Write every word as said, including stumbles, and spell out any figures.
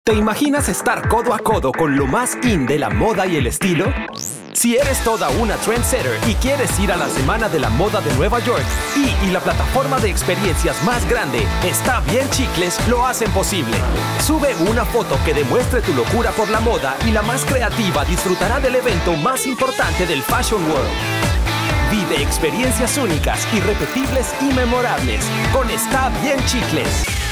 ¿Te imaginas estar codo a codo con lo más in de la moda y el estilo? Si eres toda una trendsetter y quieres ir a la Semana de la Moda de Nueva York y, y la plataforma de experiencias más grande, Está Bien Chicles, lo hacen posible. Sube una foto que demuestre tu locura por la moda y la más creativa disfrutará del evento más importante del Fashion World. Vive experiencias únicas, irrepetibles y memorables con Está Bien Chicles.